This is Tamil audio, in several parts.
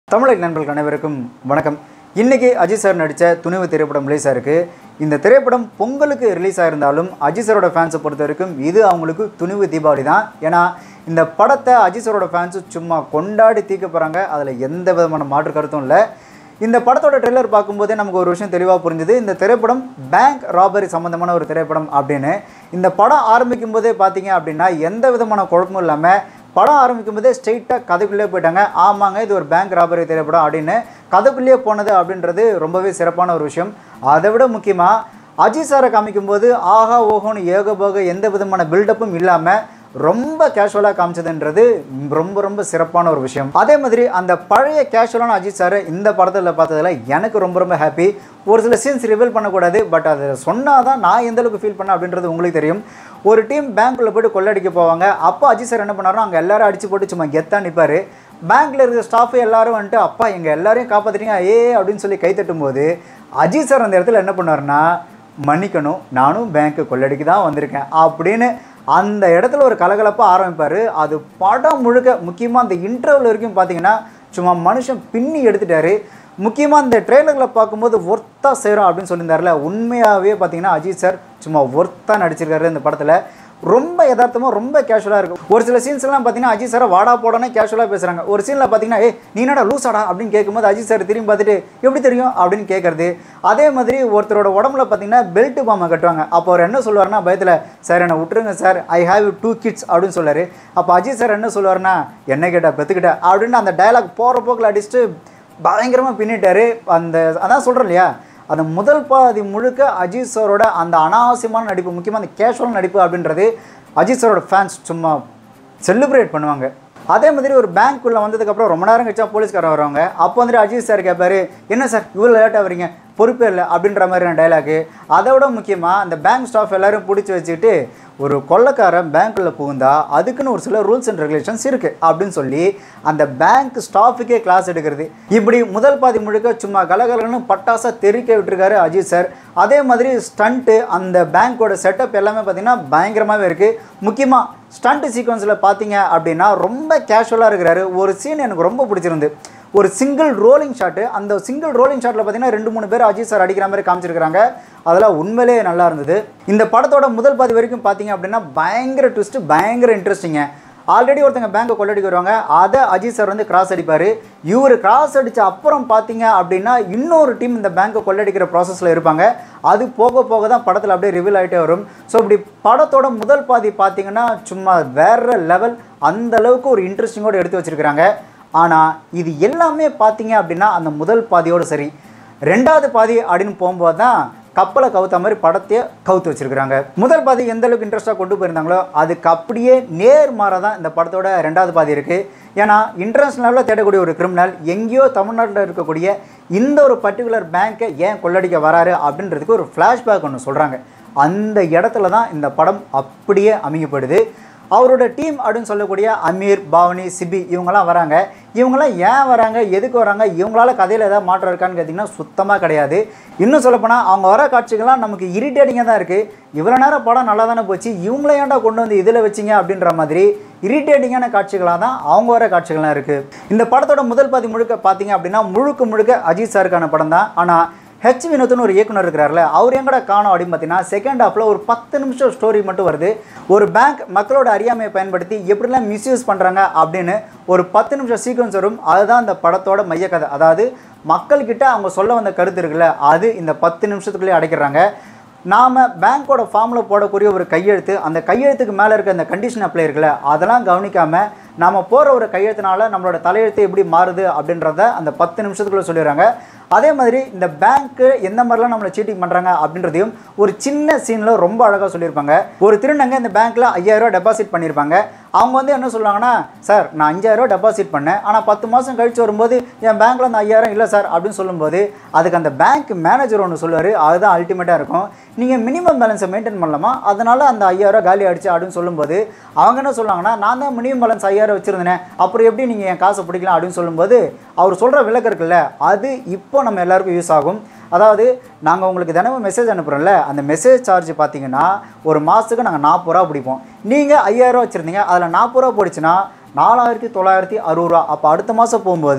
தமிழக நண்பர்கள் அனைவருக்கும் வணக்கம். இன்னைக்கு அஜித் சார் நடித்த துணிவு திரைப்படம் ரிலீஸ் ஆயிருக்கு. இந்த திரைப்படம் பொங்கலுக்கு ரிலீஸ் ஆயிருந்தாலும் அஜித் சாரோட ஃபேன்ஸை பொறுத்த வரைக்கும் இது அவங்களுக்கு துணிவு தீபாவளி தான். ஏன்னா இந்த படத்தை அஜித் சாரோட ஃபேன்ஸு சும்மா கொண்டாடி தீர்க்க போகிறாங்க. அதில் எந்த விதமான மாற்று கருத்தும் இல்லை. இந்த படத்தோட ட்ரெய்லர் பார்க்கும்போதே நமக்கு ஒரு விஷயம் தெளிவாக புரிஞ்சுது. இந்த திரைப்படம் பேங்க் ராபரி சம்மந்தமான ஒரு திரைப்படம் அப்படின்னு. இந்த படம் ஆரம்பிக்கும் போதே பார்த்தீங்க அப்படின்னா எந்த விதமான குழப்பமும் இல்லாமல் படம் ஆரம்பிக்கும் போதே ஸ்ட்ரெயிட்டாக கதைக்குள்ளே போயிட்டாங்க. ஆமாங்க, இது ஒரு பேங்க் ராபரி திரைப்படம் அப்படின்னு கதைக்குள்ளேயே போனது அப்படின்றது ரொம்பவே சிறப்பான ஒரு விஷயம். அதை விட முக்கியமாக அஜித் சாரை காமிக்கும்போது ஆஹா ஓஹோன்னு ஏகபோக எந்த விதமான பில்டப்பும் இல்லாமல் ரொம்ப கேஷுவலாக காமிச்சதுன்றது ரொம்ப ரொம்ப சிறப்பான ஒரு விஷயம். அதே மாதிரி அந்த பழைய கேஷுவலான அஜித் சாரை இந்த படத்தில் பார்த்ததில் எனக்கு ரொம்ப ரொம்ப ஹாப்பி. ஒரு சில சீன்ஸ் ரிவீல் பண்ணக்கூடாது, பட் அதை சொன்னால் தான் நான் எந்த அளவுக்கு ஃபீல் பண்ணேன் அப்படின்றது உங்களுக்கு தெரியும். ஒரு டீம் பேங்க்குள்ளே போய்ட்டு கொள்ளடிக்க போவாங்க. அப்போ அஜித் சார் என்ன பண்ணாரோ அங்கே எல்லாரும் அடித்து போட்டு சும்மா கெத்தாக நிற்பார். பேங்க்கில் இருக்கிற ஸ்டாஃபு எல்லாரும் வந்துட்டு அப்பா எங்கள் எல்லாரையும் காப்பாற்றிட்டீங்க அப்படின்னு சொல்லி கை தட்டும் போது அஜித் சார் அந்த இடத்துல என்ன பண்ணார்னா, மன்னிக்கணும், நானும் பேங்க்கு கொள்ளடிக்க தான் வந்திருக்கேன் அப்படின்னு அந்த இடத்துல ஒரு கலகலப்பாக ஆரம்பிப்பார். அது படம் முழுக்க முக்கியமாக அந்த இன்டர்வல் வரைக்கும் பார்த்தீங்கன்னா சும்மா மனுஷன் பின்னி எடுத்துட்டார். முக்கியமாக இந்த ட்ரெய்லரில் பார்க்கும்போது ஒர்த்தாக செய்கிறோம் அப்படின்னு சொல்லியிருந்தார்ல, உண்மையாகவே பார்த்தீங்கன்னா அஜித் சார் சும்மா ஒர்த்தாக நடிச்சிருக்காரு. இந்த படத்தில் ரொம்ப யதார்த்தமாக ரொம்ப கேஷுவலாக இருக்கும். ஒரு சில சீன்ஸ்லாம் பார்த்தீங்கன்னா அஜித் சாரை வாடா போடனே கேஷுவலாக பேசுகிறாங்க. ஒரு சீனில் பார்த்தீங்கன்னா நீ என்னடா லூசாடா அப்படின்னு கேட்கும்போது அஜித் சார் திரும்பி பார்த்துட்டு எப்படி தெரியும் அப்படின்னு கேட்குறது. அதே மாதிரி ஒருத்தரோட உடம்புல பார்த்தீங்கன்னா பெல்ட் பாம்பை கட்டுவாங்க. அப்போ அவர் என்ன சொல்லுவார்னா பயத்தில், சார் என்னை விட்டுருங்க சார், ஐ ஹாவ் 2 kids அப்படின்னு சொல்லார். அப்போ அஜித் சார் என்ன சொல்லுவார்னா, என்ன கேட்டா பெற்றுக்கிட்ட அப்படின்னு அந்த டயலாக் போகிற போக்கில் அடிச்சுட்டு பயங்கரமாக பின்னிட்டார். அதான் சொல்கிறேன் இல்லையா, அந்த முதல் பாதி முழுக்க அஜித் சாரோட அந்த அனாவசியமான நடிப்பு, முக்கியமாக அந்த கேஷுவல் நடிப்பு அப்படின்றது அஜித் சாரோட ஃபேன்ஸ் சும்மா செலிப்ரேட் பண்ணுவாங்க. அதே மாதிரி ஒரு பேங்க்குள்ளே வந்ததுக்கப்புறம் ரொம்ப நேரம் கழிச்சா போலீஸ்காரர் வருவாங்க. அப்போ வந்துட்டு அஜித் சார் கேட்பார், என்ன சார் இவ்வளோ லேட்டாக வரீங்க, பொறுப்பே இல்லை அப்படின்ற மாதிரியான டைலாக்கு. அதை விட முக்கியமாக அந்த பேங்க் ஸ்டாஃப் எல்லோரும் பிடிச்சி வச்சுக்கிட்டு ஒரு கொள்ளைக்காரன் பேங்க்குள்ளே புகுந்தா அதுக்குன்னு ஒரு சில ரூல்ஸ் அண்ட் ரெகுலேஷன்ஸ் இருக்குது அப்படின்னு சொல்லி அந்த பேங்க் ஸ்டாஃபுக்கே கிளாஸ் எடுக்கிறது. இப்படி முதல் பாதி முழுக்க சும்மா கலகலன்னு பட்டாசாக தெறிக்க விட்டுருக்காரு அஜித் சார். அதே மாதிரி ஸ்டண்ட்டு, அந்த பேங்க்கோட செட்டப் எல்லாமே பார்த்திங்கன்னா பயங்கரமாகவே இருக்குது. முக்கியமாக ஸ்டண்ட் சீக்வன்ஸில் பார்த்தீங்க அப்படின்னா ரொம்ப கேஷுவலாக இருக்கிறாரு. ஒரு சீன் எனக்கு ரொம்ப பிடிச்சிருந்து, ஒரு சிங்கிள் ரோலிங் ஷாட்டு. அந்த சிங்கிள் ரோலிங் ஷாட்டில் பார்த்தீங்கன்னா 2-3 பேர் அஜித் சார் அடிக்கிற மாதிரி காமிச்சிருக்கிறாங்க. அதெல்லாம் உண்மையிலே நல்லா இருந்தது. இந்த படத்தோட முதல் பாதி வரைக்கும் பார்த்தீங்க அப்படின்னா பயங்கர ட்விஸ்ட்டு, பயங்கர இன்ட்ரெஸ்டிங்க. ஆல்ரெடி ஒருத்தங்க பேங்கை கொள்ளடிக்க வருவாங்க, அதை அஜித் சார் வந்து கிராஸ் அடிப்பார். இவர் கிராஸ் அடித்த அப்புறம் பார்த்தீங்க அப்படின்னா இன்னொரு டீம் இந்த பேங்கை கொள்ளடிக்கிற ப்ராசஸில் இருப்பாங்க. அது போக போக தான் படத்தில் அப்படியே ரிவீல் ஆகிட்டே வரும். ஸோ இப்படி படத்தோட முதல் பாதி பார்த்தீங்கன்னா சும்மா வேறு லெவல், அந்தளவுக்கு ஒரு இன்ட்ரெஸ்டிங்கோடு எடுத்து வச்சுருக்கிறாங்க. ஆனால் இது எல்லாமே பார்த்தீங்க அப்படின்னா அந்த முதல் பாதியோடு சரி. ரெண்டாவது பாதி அப்படின்னு போகும்போது தான் கப்பலை கவுத்த மாதிரி படத்தையே கவுத்து வச்சுருக்கிறாங்க. முதல் பாதி எந்த அளவுக்கு இன்ட்ரெஸ்ட்டாக கொண்டு போயிருந்தாங்களோ அதுக்கு அப்படியே நேர்மாறாக தான் இந்த படத்தோட ரெண்டாவது பாதி இருக்குது. ஏன்னா இன்டர்நேஷ்னலில் தேடக்கூடிய ஒரு கிரிமினல் எங்கேயோ தமிழ்நாட்டில் இருக்கக்கூடிய இந்த ஒரு பர்டிகுலர் பேங்க்கை ஏன் கொள்ளடிக்க வராரு அப்படின்றதுக்கு ஒரு ஃப்ளாஷ்பேக் ஒன்று சொல்கிறாங்க. அந்த இடத்துல தான் இந்த படம் அப்படியே அமையப்படுது. அவரோட டீம் அப்படின்னு சொல்லக்கூடிய அமீர், பாவனி, சிபி இவங்கெல்லாம் வராங்க. இவங்கெல்லாம் ஏன் வராங்க, எதுக்கு வராங்க, இவங்களால கதையில் ஏதாவது மாற்றம் இருக்கான்னு கேட்டிங்கன்னா சுத்தமாக கிடையாது. இன்னும் சொல்லப்போனால் அவங்க வர காட்சிகள்லாம் நமக்கு இரிட்டேட்டிங்காக தான் இருக்குது. இவ்வளோ நேரம் படம் நல்லா தானே போச்சு, இவங்கள ஏன்டா கொண்டு வந்து இதில் வச்சிங்க அப்படின்ற மாதிரி இரிட்டேட்டிங்கான காட்சிகளாக தான் அவங்க வர காட்சிகள்லாம் இருக்குது. இந்த படத்தோட முதல் பாதி முழுக்க பார்த்தீங்க அப்படின்னா முழுக்க அஜித் சாருக்கான படம் தான். ஆனால் ஹெச் வினோத்னு ஒரு இயக்குனர் இருக்கிறார்ல, அவர் எங்கட காணோம் அப்படின்னு பார்த்தீங்கன்னா செகண்ட் ஹாஃபில் ஒரு 10 நிமிஷம் ஸ்டோரி மட்டும் வருது. ஒரு பேங்க் மக்களோட அறியாமையை பயன்படுத்தி எப்படிலாம் மிஸ்யூஸ் பண்ணுறாங்க அப்படின்னு ஒரு 10 நிமிஷம் சீக்வன்ஸ் வரும். அதுதான் இந்த படத்தோட மையக்கதை. அதாவது மக்கள்கிட்ட அவங்க சொல்ல வந்த கருத்து இருக்குல்ல, அது இந்த 10 நிமிஷத்துக்குள்ளேயே அடைக்கிறாங்க. நாம் பேங்க்கோட ஃபார்மில் போடக்கூடிய ஒரு கையெழுத்து, அந்த கையெழுத்துக்கு மேலே இருக்க அந்த கண்டிஷன் அப்ளை இருக்குல்ல, அதெல்லாம் கவனிக்காமல் நாம் போகிற ஒரு கையெழுத்தினால நம்மளோட தலையெழுத்து எப்படி மாறுது அப்படின்றத அந்த 10 நிமிஷத்துக்குள்ளே சொல்லிடுறாங்க. அதே மாதிரி இந்த பேங்க்கு எந்த மாதிரிலாம் நம்மளை சீட்டிங் பண்ணுறாங்க அப்படின்றதையும் ஒரு சின்ன சீனில் ரொம்ப அழகாக சொல்லியிருப்பாங்க. ஒரு திருநங்கை இந்த பேங்க்கில் 5000 ரூபா டெபாசிட் பண்ணியிருப்பாங்க. அவங்க வந்து என்ன சொல்லுவாங்கன்னா, சார் நான் 5000 ரூபா டெபாசிட் பண்ணேன், ஆனால் 10 மாதம் கழித்து வரும்போது என் பேங்க்கில் அந்த 5000 இல்லை சார் அப்படின்னு சொல்லும்போது அதுக்கு அந்த பேங்க் மேனேஜர் ஒன்று சொல்லுவார். அதுதான் அல்டிமேட்டாக இருக்கும். நீங்கள் மினிமம் பேலன்ஸை மெயின்டைன் பண்ணலாமா, அதனால் அந்த 5000 ரூபா காலி ஆகிடுச்சு அப்படின்னு சொல்லும்போது அவங்க என்ன சொல்லுவாங்கன்னா, நான் தான் மினிமம் பேலன்ஸ் 5000 வச்சுருந்தேன், அப்புறம் எப்படி நீங்கள் என் காசை பிடிக்கலாம் அப்படின்னு சொல்லும்போது அவர் சொல்கிற விளக்கம் இருக்குல்ல, அது இப்போ நம்ம எல்லாருக்கும் யூஸ் ஆகும். அதாவது நாங்கள் உங்களுக்கு தினமும் மெசேஜ் அனுப்புகிறோம்ல, அந்த மெசேஜ் சார்ஜ் பார்த்தீங்கன்னா ஒரு மாதத்துக்கு நாங்கள் 40 ரூபா பிடிப்போம். நீங்கள் 5000 ரூபா வச்சுருந்தீங்க, அதில் 40 ரூபா போயிடுச்சுன்னா 4960 ரூபா. அப்போ அடுத்த மாதம் போகும்போது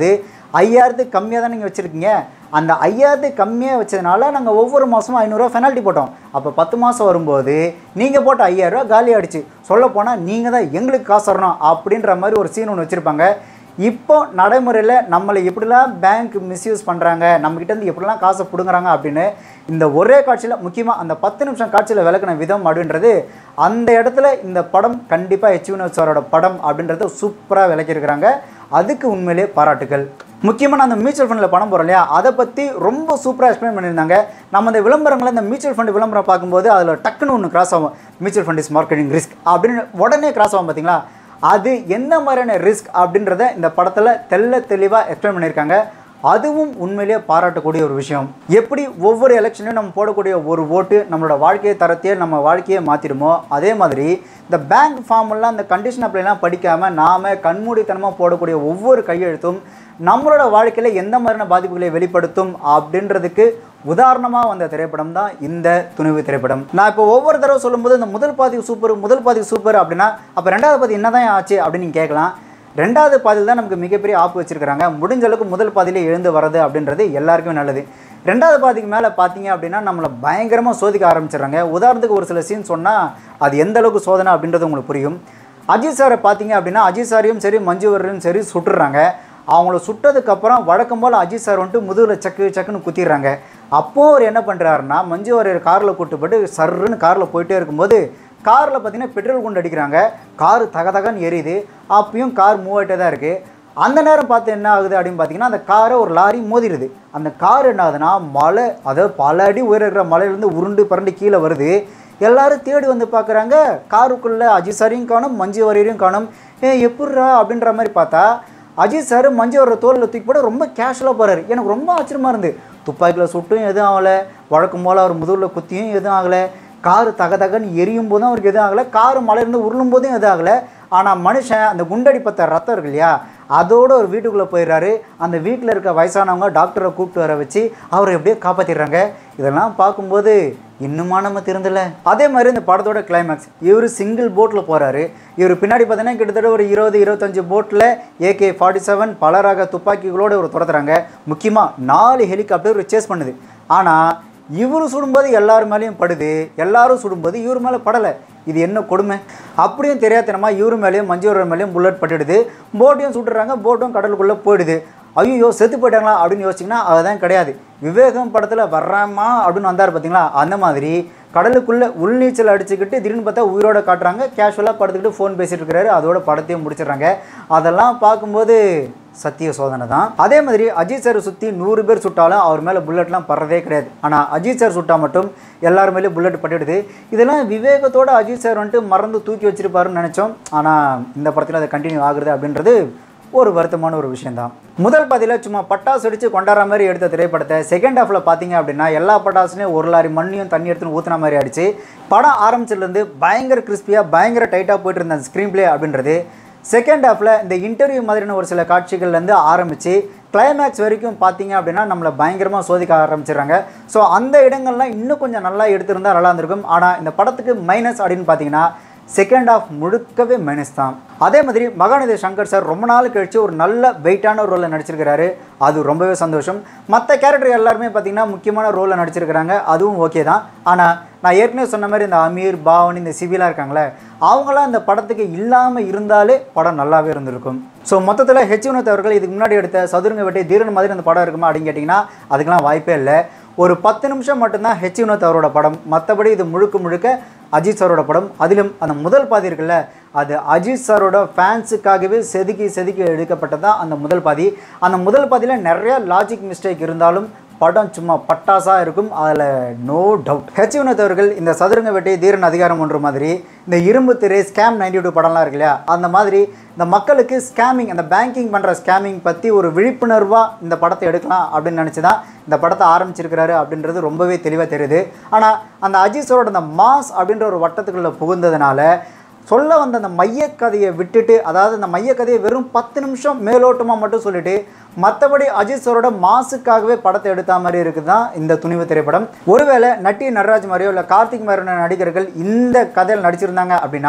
5000 கம்மியாக தான் நீங்கள் வச்சுருக்கீங்க, அந்த 5000 கம்மியாக வச்சதுனால நாங்கள் ஒவ்வொரு மாதமும் 500 ரூபா பெனால்ட்டி போட்டோம். அப்போ 10 மாதம் வரும்போது நீங்கள் போட்ட 5000 ரூபா காலி ஆகிடுச்சு, சொல்லப்போனால் நீங்கள் தான் எங்களுக்கு காசு தரணும் அப்படின்ற மாதிரி ஒரு சீன் ஒன்று வச்சுருப்பாங்க. இப்போ நடைமுறையில் நம்மளை எப்படிலாம் பேங்க் மிஸ்யூஸ் பண்ணுறாங்க, நம்மக்கிட்டேருந்து எப்படிலாம் காசை பிடுங்குறாங்க அப்படின்னு இந்த ஒரே காட்சியில், முக்கியமாக அந்த 10 நிமிஷம் காட்சியில் விளக்குன விதம் அப்படின்றது, அந்த இடத்துல இந்த படம் கண்டிப்பாக ஹெச்வினோத் சாரோட படம் அப்படின்றத சூப்பராக விளக்கியிருக்கிறாங்க. அதுக்கு உண்மையிலே பாராட்டுகள். முக்கியமாக நான் அந்த மியூச்சுவல் ஃபண்டில் பணம் போகிறோம் இல்லையா, அதை பற்றி ரொம்ப சூப்பராக எக்ஸ்பிளைன் பண்ணியிருந்தாங்க. நம்ம இந்த விளம்பரங்களை, இந்த மியூச்சுவல் ஃபண்டு விளம்பரம் பார்க்கும்போது அதில் டக்குன்னு ஒன்று கிராஸ் ஆகும், mutual fund is marketing risk அப்படின்னு உடனே கிராஸ் ஆகும் பார்த்தீங்களா. அது என்ன மாதிரியான ரிஸ்க் அப்படின்றத இந்த படத்தில் தெளிவாக எக்ஸ்பிளைன் பண்ணியிருக்காங்க. அதுவும் உண்மையிலேயே பாராட்டக்கூடிய ஒரு விஷயம். எப்படி ஒவ்வொரு எலெக்ஷனையும் நம்ம போடக்கூடிய ஒரு ஓட்டு நம்மளோட வாழ்க்கையை தரத்தையே, நம்ம வாழ்க்கையை மாற்றிடுமோ, அதே மாதிரி இந்த பேங்க் ஃபார்மெல்லாம் இந்த கண்டிஷன் அப்படிலாம் படிக்காமல் நாம் கண்மூடித்தனமாக போடக்கூடிய ஒவ்வொரு கையெழுத்தும் நம்மளோட வாழ்க்கையில் எந்த மாதிரியான பாதிப்புகளை வெளிப்படுத்தும் அப்படின்றதுக்கு உதாரணமாக வந்த திரைப்படம் தான் இந்த துணிவு திரைப்படம். நான் இப்போ ஒவ்வொரு தடவை சொல்லும்போது இந்த முதல் பாதி சூப்பர் அப்படின்னா, அப்போ ரெண்டாவது பாதி என்ன தான் ஆச்சு அப்படின்னு நீங்கள் கேட்கலாம். ரெண்டாவது பாதியில் தான் நமக்கு மிகப்பெரிய ஆப்பு வச்சுருக்கிறாங்க. முடிஞ்ச அளவுக்கு முதல் பாதியிலே எழுந்து வர்றது அப்படின்றது எல்லாருக்குமே நல்லது. ரெண்டாவது பாதிக்கு மேலே பார்த்தீங்க அப்படின்னா நம்மளை பயங்கரமாக சோதிக்க ஆரம்பிச்சிடுறாங்க. உதாரணத்துக்கு ஒரு சில சீன் சொன்னால் அது எந்த அளவுக்கு சோதனை அப்படின்றது உங்களுக்கு புரியும். அஜித் சாரை பார்த்தீங்க அப்படின்னா அஜித் சாரையும் சரி மஞ்சு வாரியரையும் சரி சுட்டுடுறாங்க. அவங்கள சுட்டதுக்கப்புறம் வழக்கம் போல் அஜித் சார் வந்துட்டு முதுகில் சக்குன்னு குத்திடுறாங்க. அப்போது அவர் என்ன பண்ணுறாருன்னா, மஞ்சு வாரியர் காரில் கூட்டு போட்டு சர்ன்னு காரில் போயிட்டே இருக்கும்போது காரில் பார்த்தீங்கன்னா பெட்ரோல் குண்டு அடிக்கிறாங்க. கார் தகன்னு எரியுது. அப்பயும் கார் மூவ் ஆகிட்டே தான் இருக்குது. அந்த நேரம் பார்த்து என்ன ஆகுது அப்படின்னு பார்த்தீங்கன்னா, அந்த காரை ஒரு லாரி மோதிடுது. அந்த கார் என்ன ஆகுதுன்னா, மலை, அதாவது பல அடி உயர இருக்கிற மலையிலேருந்து உருண்டு பரண்டு கீழே வருது. எல்லோரும் தேடி வந்து பார்க்குறாங்க. காருக்குள்ளே அஜித் சாரையும் காணும், மஞ்சு வாரியரையும் காணும். எப்பட்றா அப்படின்ற மாதிரி பார்த்தா அஜித் சார் மஞ்சு வாரியர் தோளில் தூக்கி போட ரொம்ப கேஷுவலாக போகிறாரு. எனக்கு ரொம்ப ஆச்சரியமாக இருந்து, துப்பாக்கியில் சுட்டும் எதுவும் ஆகலை, வழக்கம் போல் அவர் முதுகில் குத்தியும் எதுவும் ஆகலை, காரு தகன்னு எரியும் போதும் அவருக்கு எதுவும் ஆகலை, காரு மலையிலேருந்து உருளும் போதும் எதுவும் ஆகலை. ஆனால் மனுஷன் அந்த குண்டடிப்பட்ட ரத்தம் இருக்கு இல்லையா, அதோடு ஒரு வீட்டுக்குள்ளே போயிடுறாரு. அந்த வீட்டில் இருக்க வயசானவங்க டாக்டரை கூப்பிட்டு வர வச்சு அவரை எப்படியே காப்பாற்றிடுறாங்க. இதெல்லாம் பார்க்கும்போது இன்னுமா நம்ம திருந்தலை. அதே மாதிரி இந்த படத்தோட கிளைமேக்ஸ், இவர் சிங்கிள் போட்டில் போகிறாரு. இவர் பின்னாடி பார்த்தீங்கன்னா கிட்டத்தட்ட ஒரு 20-25 போட்டில் AK-47 பல ரக துப்பாக்கிகளோடு இவர் துரத்துறாங்க. முக்கியமாக 4 ஹெலிகாப்டர் சேஸ் பண்ணுது. ஆனால் இவர் சுடும்போது எல்லாரும் மேலேயும் படுது, எல்லாரும் சுடும்போது இவர் மேலே படலை. இது என்ன கொடுமை. அப்படியும் தெரியாதனமா இவர் மேலேயும் மஞ்சு வாரியர் மேலேயும் புல்லட் பட்டுடுது. போட்டையும் சுட்டுறாங்க, போட்டும் கடலுக்குள்ளே போயிடுது. ஐயோ செத்து போயிட்டாங்களா அப்படின்னு யோசிச்சிங்கன்னா அதுதான் கிடையாது. விவேகம் படத்தில் வர்றாமா அப்படின்னு வந்தார் பார்த்தீங்களா, அந்த மாதிரி கடலுக்குள்ளே உள்நீச்சல் அடிச்சுக்கிட்டு திடீர்னு பார்த்தா உயிரோட காட்டுறாங்க. கேஷுவலாக படுத்துக்கிட்டு ஃபோன் பேசிகிட்டு இருக்கிறாரு. அதோட படத்தையும் முடிச்சிடுறாங்க. அதெல்லாம் பார்க்கும்போது சத்திய சோதனை தான். அதே மாதிரி அஜித் சார் சுற்றி 100 பேர் சுட்டாலும் அவர் மேலே புல்லட்லாம் படுறதே கிடையாது. ஆனால் அஜித் சார் சுட்டால் மட்டும் எல்லார் மேலேயும் புல்லட் பட்டுடுது. இதெல்லாம் விவேகத்தோடு அஜித் சார் வந்துட்டு மறந்து தூக்கி வச்சிருப்பாருன்னு நினச்சோம். ஆனால் இந்த படத்தில் அதை கண்டினியூ ஆகுறது அப்படின்றது ஒரு வருத்தமான ஒரு விஷயந்தான். முதல் பாதியில் சும்மா பட்டாசு அடித்து கொண்டாடுற மாதிரி எடுத்த திரைப்படத்தை செகண்ட் ஹாஃபில் பார்த்தீங்க அப்படின்னா எல்லா பட்டாசுலையும் ஒரு லாரி மண்ணையும் தண்ணி எடுத்துன்னு ஊற்றுன மாதிரி ஆயிடுச்சு. படம் ஆரம்பிச்சதுலேருந்து பயங்கர கிறிஸ்பியாக பயங்கர டைட்டாக போய்ட்டு இருந்த அந்த ஸ்க்ரீன் பிளே அப்படின்றது செகண்ட் ஹாஃபில் இந்த இன்டர்வியூ மாதிரியான ஒரு சில காட்சிகள்லேருந்து ஆரம்பித்து கிளைமேக்ஸ் வரைக்கும் பார்த்தீங்க அப்படின்னா நம்மளை பயங்கரமாக சோதிக்க ஆரம்பிச்சிடுறாங்க. ஸோ அந்த இடங்கள்லாம் இன்னும் கொஞ்சம் நல்லா எடுத்திருந்தால் நல்லா இருந்திருக்கும். ஆனால் இந்த படத்துக்கு மைனஸ் அப்படின்னு பார்த்தீங்கன்னா செகண்ட் ஹாஃப் முழுக்கவே மைனஸ் தான். அதே மாதிரி மகாநதி சங்கர் சார் ரொம்ப நாள் கழித்து ஒரு நல்ல வெயிட்டான ரோலில் நடிச்சிருக்கிறாரு. அது ரொம்பவே சந்தோஷம். மற்ற கேரக்டர் எல்லாருமே பார்த்திங்கன்னா முக்கியமான ரோலில் நடிச்சிருக்கிறாங்க. அதுவும் ஓகே தான். ஆனால் நான் ஏற்கனவே சொன்ன மாதிரி இந்த அமீர், பாவனி, இந்த சிவிலாக இருக்காங்களே, அவங்களாம் இந்த படத்துக்கு இல்லாமல் இருந்தாலே படம் நல்லாவே இருந்திருக்கும். ஸோ மொத்தத்தில் ஹெச்வினோத் அவர்கள் இதுக்கு முன்னாடி எடுத்த சதுரங்க வேட்டை தீரன் மாதிரி அந்த படம் இருக்குமா அப்படின்னு கேட்டிங்கன்னா அதுக்கெலாம் வாய்ப்பே இல்லை. ஒரு 10 நிமிஷம் மட்டும்தான் ஹெச்வினோத் அவரோட படம். மற்றபடி இது முழுக்க அஜித் சாரோட படம். அதிலும் அந்த முதல் பாதி இருக்குல்ல, அது அஜித் சாரோட ஃபேன்ஸுக்காகவே செதுக்கி எடுக்கப்பட்டதான் அந்த முதல் பாதி. அந்த முதல் பாதியில் நிறைய லாஜிக் மிஸ்டேக் இருந்தாலும் படம் சும்மா பட்டாசாக இருக்கும், அதில் நோ டவுட். ஹெச்வினோத் அவர்கள் இந்த சதுரங்க வேட்டை, தீரன் அதிகாரம் ஒன்று மாதிரி இந்த இரும்பு திரை, ஸ்கேம் 92 படம்லாம் இருக்கு இல்லையா, அந்த மாதிரி இந்த மக்களுக்கு ஸ்கேமிங், அந்த பேங்கிங் பண்ணுற ஸ்கேமிங் பற்றி ஒரு விழிப்புணர்வாக இந்த படத்தை எடுக்கலாம் அப்படின்னு நினச்சி தான் இந்த படத்தை ஆரம்பிச்சிருக்கிறாரு அப்படின்றது ரொம்பவே தெளிவாக தெரியுது. ஆனால் அந்த அஜித் சாரோட அந்த மாஸ் அப்படின்ற ஒரு வட்டத்துக்குள்ளே புகுந்ததுனால சொல்ல வந்த அந்த மையக்கதையை விட்டுட்டு, அதாவது அந்த மையக்கதையை வெறும் 10 நிமிஷம் மேலோட்டமாக மட்டும் சொல்லிவிட்டு மற்றபடி அஜித் சாரோட மாசுக்காகவே படத்தை எடுத்த மாதிரி இருக்குது தான் இந்த துணிவு திரைப்படம். ஒருவேளை நட்டி நடராஜ் மாதிரியோ இல்லை கார்த்திக் மாதிரியான நடிகர்கள் இந்த கதையில் நடிச்சிருந்தாங்க அப்படின்னா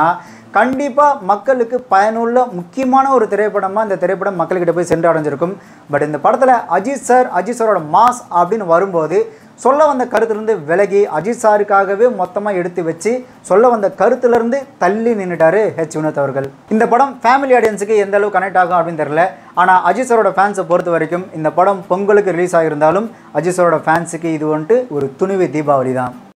கண்டிப்பாக மக்களுக்கு பயனுள்ள முக்கியமான ஒரு திரைப்படமாக இந்த திரைப்படம் மக்கள்கிட்ட போய் சென்று அடைஞ்சிருக்கும். பட் இந்த படத்தில் அஜித் சாரோட மாஸ் அப்படின்னு வரும்போது சொல்ல வந்த கருத்துலேருந்து விலகி அஜித் சாருக்காகவே மொத்தமாக எடுத்து வச்சு சொல்ல வந்த கருத்துலேருந்து தள்ளி நின்றுட்டாரு வினோத் அவர்கள். இந்த படம் ஃபேமிலி ஆடியன்ஸுக்கு எந்த அளவு கனெக்ட் ஆகும் அப்படின்னு தெரியல. ஆனால் அஜித் சாரோட ஃபேன்ஸை பொறுத்த வரைக்கும் இந்த படம் பொங்கலுக்கு ரிலீஸ் ஆகியிருந்தாலும் அஜித் சாரோட ஃபேன்ஸுக்கு இது வந்துட்டு ஒரு துணிவு தீபாவளி தான்.